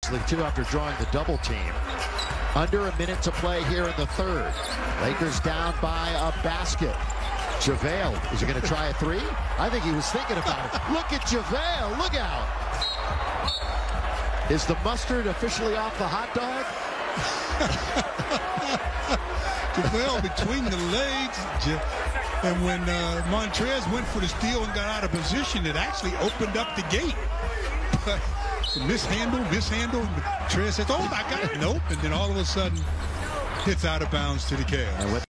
Two after drawing the double team. Under a minute to play here in the third. Lakers down by a basket. Javale, is he going to try a three? I think he was thinking about it. Look at Javale, look out. Is the mustard officially off the hot dog? Javale between the legs. And when Montrez went for the steal and got out of position, it actually opened up the gate. Mishandle. Montrez says, oh, I got it. Nope. And then all of a sudden, hits out of bounds to the calf.